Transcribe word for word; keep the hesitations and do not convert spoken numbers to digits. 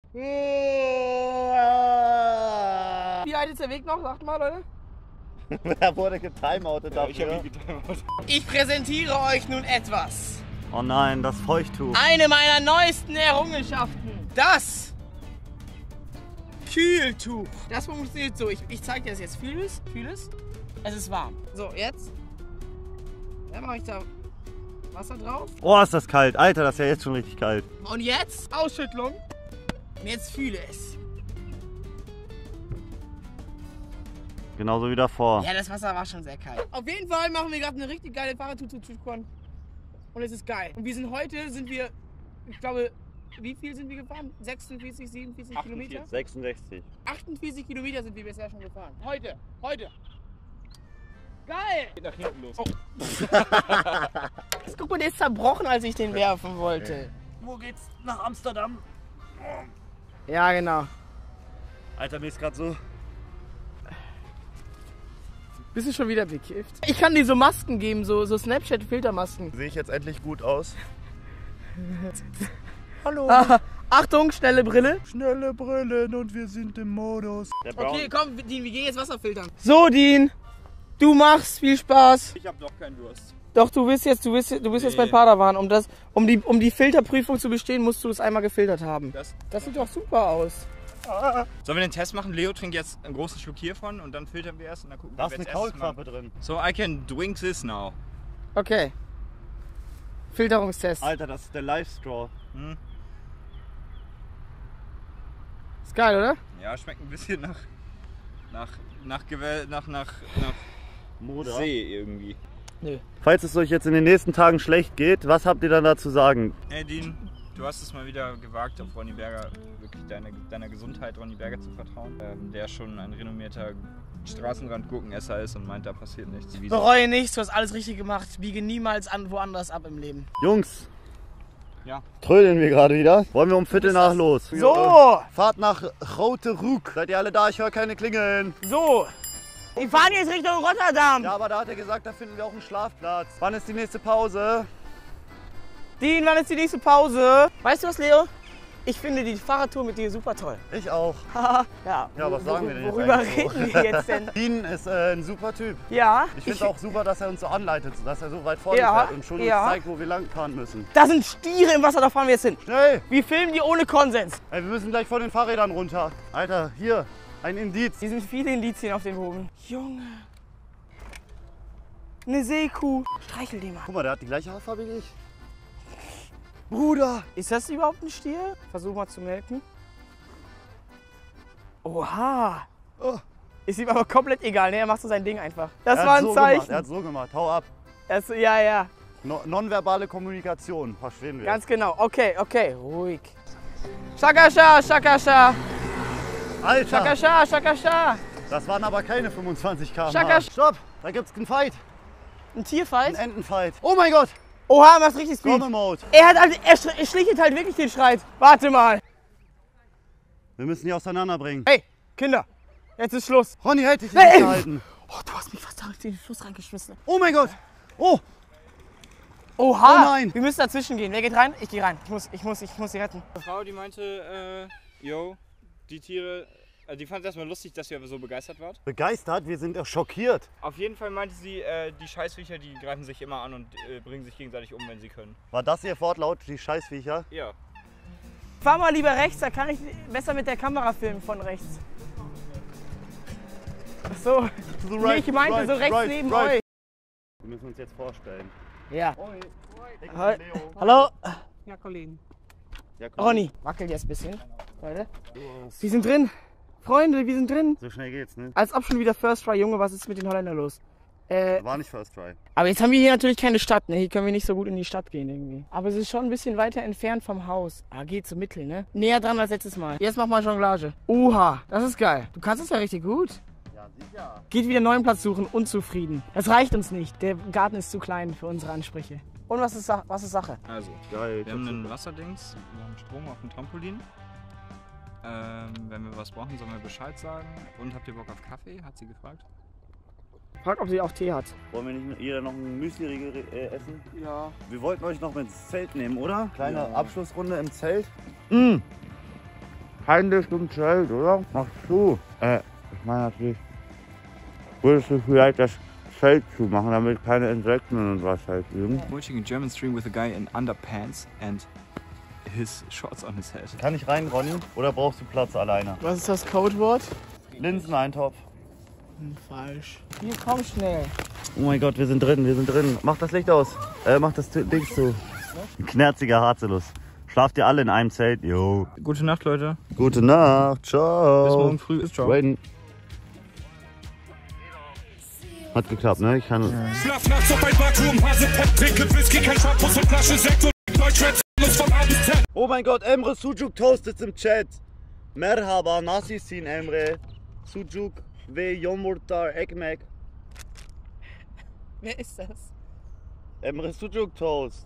Wie alt ist der Weg noch? Sagt mal, Leute. Wer wurde getimeoutet dafür? Ich hab ihn getimeoutet. Ich präsentiere euch nun etwas. Oh nein, das Feuchttuch. Eine meiner neuesten Errungenschaften. Das Kühltuch. Das funktioniert so. Ich, ich zeige dir das jetzt. Fühl es? Fühl es? Es ist warm. So, jetzt. Dann mache ich da Wasser drauf. Oh, ist das kalt. Alter, das ist ja jetzt schon richtig kalt. Und jetzt Ausschüttlung. Und jetzt fühle es. Genauso wie davor. Ja, das Wasser war schon sehr kalt. Auf jeden Fall machen wir gerade eine richtig geile Fahrradtour. Und es ist geil. Und wir sind heute, sind wir, ich glaube, wie viel sind wir gefahren? sechsundvierzig, siebenundvierzig Kilometer? sechsundsechzig. achtundvierzig Kilometer sind wir bisher schon gefahren. Heute, heute. Geil! Geht nach hinten los. Oh. Jetzt guck mal, der ist zerbrochen, als ich den werfen wollte. Wo geht's? Nach Amsterdam. Ja, genau. Alter, mir ist gerade so... Bist du schon wieder bekifft? Ich kann dir so Masken geben, so, so Snapchat-Filtermasken. Sehe ich jetzt endlich gut aus? Hallo. Ah, Achtung, schnelle Brille. Schnelle Brillen und wir sind im Modus. Okay, komm, Dean, wir gehen jetzt Wasser filtern. So, Dean, du machst viel Spaß. Ich hab doch keinen Durst. Doch, du bist jetzt, du bist, du bist nee. jetzt bei Padawan. Um, das, um, die, um die Filterprüfung zu bestehen, musst du es einmal gefiltert haben. Das, das sieht doch super aus. Ah. Sollen wir den Test machen? Leo trinkt jetzt einen großen Schluck hiervon und dann filtern wir erst und dann gucken wir, da ist eine Kaulquappe drin. So, I can drink this now. Okay. Filterungstest. Alter, das ist der Live-Straw. Hm. Ist geil, oder? Ja, schmeckt ein bisschen nach nach nach Gewäll, nach nach nach Moder. See irgendwie. Nö. Falls es euch jetzt in den nächsten Tagen schlecht geht, was habt ihr dann da zu sagen? Hey Dean, du hast es mal wieder gewagt, auf Ronny Berger, wirklich deine, deiner Gesundheit Ronny Berger zu vertrauen. Ähm, der schon ein renommierter Straßenrand-Gurkenesser ist und meint, da passiert nichts. Wieso? Bereue nichts, du hast alles richtig gemacht. Biege niemals an woanders ab im Leben. Jungs, ja. Trödeln wir gerade wieder. Wollen wir um Viertel nach los? So! Fahrt nach Grote Roek. Seid ihr alle da? Ich höre keine Klingeln. So! Wir fahren jetzt Richtung Rotterdam. Ja, aber da hat er gesagt, da finden wir auch einen Schlafplatz. Wann ist die nächste Pause? Dean, wann ist die nächste Pause? Weißt du was, Leo? Ich finde die Fahrradtour mit dir super toll. Ich auch. ja. Ja, was sagen wir denn jetzt? Worüber reden wir jetzt denn? Dean ist äh, ein super Typ. Ja. Ich finde es auch super, dass er uns so anleitet, dass er so weit vorne ja, fährt und schon ja. uns zeigt, wo wir lang fahren müssen. Da sind Stiere im Wasser, da fahren wir jetzt hin. Schnell! Wir filmen die ohne Konsens. Ey, wir müssen gleich vor den Fahrrädern runter. Alter, hier, ein Indiz. Hier sind viele Indizien auf dem Boden. Junge. Eine Seekuh. Streichel die mal. Guck mal, der hat die gleiche Haarfarbe wie ich. Bruder! Ist das überhaupt ein Stier? Versuch mal zu melken. Oha! Oh. Ist ihm aber komplett egal, ne? Er macht so sein Ding einfach. Das er war ein so Zeichen. Gemacht. Er hat so gemacht. Hau ab. Das, ja, ja. No, nonverbale Kommunikation. Verstehen wir. Ganz genau. Okay, okay. Ruhig. Shakasha, Shakasha. Alter! Shakasha, Shakasha. Das waren aber keine fünfundzwanzig Kilometer pro Stunde. Shakasha. Stopp! Da gibt's einen Fight. Ein Tierfight? Ein Entenfight. Oh mein Gott! Oha, macht richtig Speed. Mode. Er hat halt, er schlichtet halt wirklich den Schreit. Warte mal. Wir müssen die auseinanderbringen. Hey, Kinder, jetzt ist Schluss. Ronny, hält dich hey, nicht halten. Oh, du hast mich fast in den Fluss reingeschmissen. Oh mein Gott. Oh. Oha. Oh nein. Wir müssen dazwischen gehen. Wer geht rein? Ich gehe rein. Ich muss, ich muss, ich muss sie retten. Eine Frau, die meinte, äh, yo, die Tiere, also die fand es erstmal lustig, dass ihr so begeistert wart. Begeistert? Wir sind auch schockiert. Auf jeden Fall meinte sie, äh, die Scheißviecher, die greifen sich immer an und äh, bringen sich gegenseitig um, wenn sie können. War das ihr Wortlaut, die Scheißviecher? Ja. Fahr mal lieber rechts, da kann ich besser mit der Kamera filmen von rechts. Ach so. To the right, nee, ich meinte right, so rechts right, neben right. euch. Wir müssen uns jetzt vorstellen. Ja. Hoi. Hoi. Hallo. Ja, Colleen. Ja, komm. Ronny, wackelt jetzt ein bisschen. Leute. Wir sind drin. Freunde, wir sind drin. So schnell geht's, ne? Als ob schon wieder First Try. Junge, was ist mit den Holländern los? Äh, War nicht First Try. aber jetzt haben wir hier natürlich keine Stadt, ne? Hier können wir nicht so gut in die Stadt gehen irgendwie. Aber es ist schon ein bisschen weiter entfernt vom Haus. Ah, geht so mittel, ne? Näher dran als letztes Mal. Jetzt mach mal Jonglage. Oha, das ist geil. Du kannst es ja richtig gut. Ja, sicher. Geht wieder einen neuen Platz suchen, unzufrieden. Das reicht uns nicht. Der Garten ist zu klein für unsere Ansprüche. Und was ist, Sa was ist Sache? Also, Geil. wir haben einen Wasserdings, wir haben Strom auf dem Trampolin. Ähm, wenn wir was brauchen, sollen wir Bescheid sagen. Und habt ihr Bock auf Kaffee? Hat sie gefragt. Frag, ob sie auch Tee hat. Wollen wir nicht jeder noch einen Müsli-Riegel äh, essen? Ja. Wir wollten euch noch mit ins Zelt nehmen, oder? Kleine Ja. Abschlussrunde im Zelt. Mm. Kein Licht im Zelt, oder? Mach zu. Äh, ich meine natürlich, würdest du vielleicht das Zelt zumachen, damit keine Insekten und was halt liegen? Watching a German stream with a guy in underpants and his shorts on his head. Kann ich rein, Ronny? Oder brauchst du Platz alleine? Was ist das Codewort? Linseneintopf. Hm, falsch. Hier, komm schnell. Oh mein Gott, wir sind drin, wir sind drin. Mach das Licht aus. Äh, mach das Ding zu. Ein knärziger Harzelus. Schlaft ihr alle in einem Zelt? Jo. Gute Nacht, Leute. Gute Nacht. Ciao. Bis morgen früh. Ciao. Raiden. Hat geklappt, ne? Ich kann... Schlaf nachts auf ein Vakuum, Hase, Pep, trinke Whisky, kein Shampoos und Flasche Sekt und Deutschrap muss von A bis Z. Oh mein Gott, Emre Sucuk Toast ist im Chat. Merhaba, Nasisin Emre. Sucuk ve Yomurta Ekmek. Wer ist das? Emre Sucuk Toast.